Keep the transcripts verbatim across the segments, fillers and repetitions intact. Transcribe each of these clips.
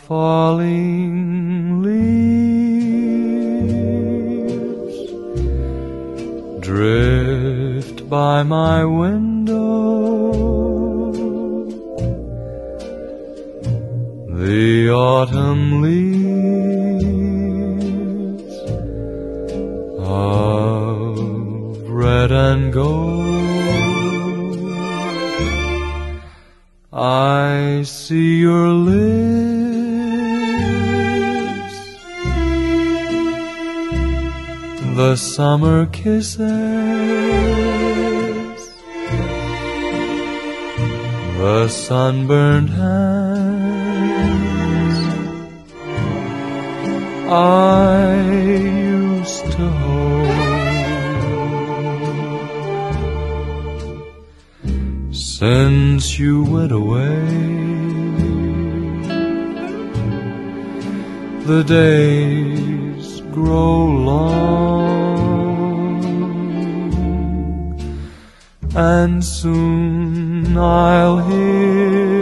falling leaves drift by my window. The autumn leaves of red and gold. I see your lips, the summer kisses, the sunburned hands I used to hold. Since you went away, the days grow long, and soon I'll hear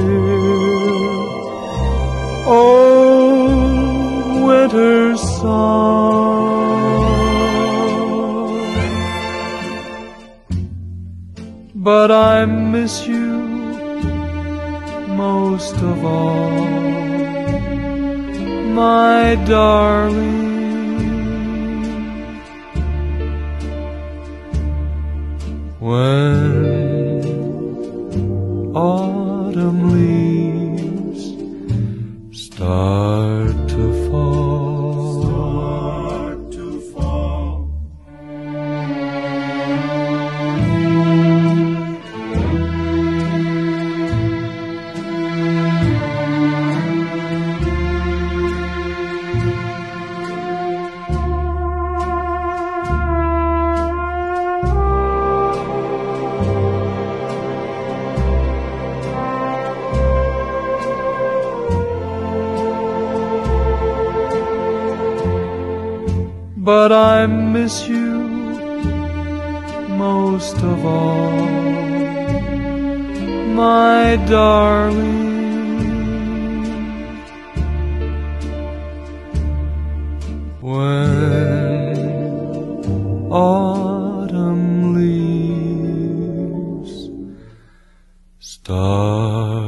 old winter's song. But I miss you most of all, my darling. When autumn leaves start to fall, start to fall. But I miss you most of all, my darling. When autumn leaves start